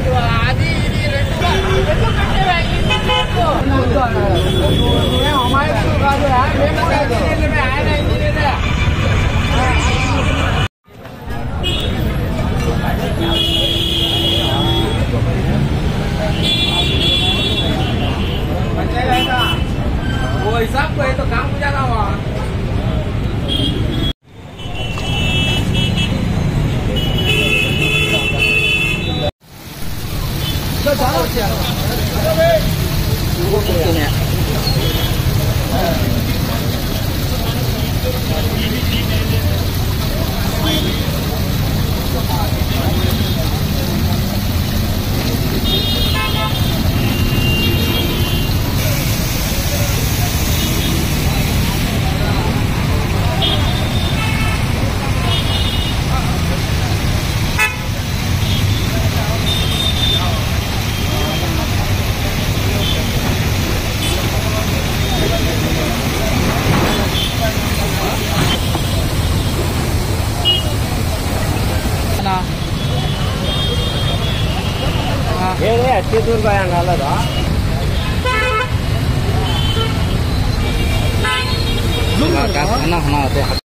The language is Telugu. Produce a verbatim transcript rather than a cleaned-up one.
అది ఇది రెండు రెండు కట్టేవా అమాయకులు కాదు ఆయన ఇంజనీరే वो हिसाब को है तो काम हो जाना वहाँ तो जाओ क्या वो कितने हैं ये अच्छी दूर का यहाँ डाला था ना हमारा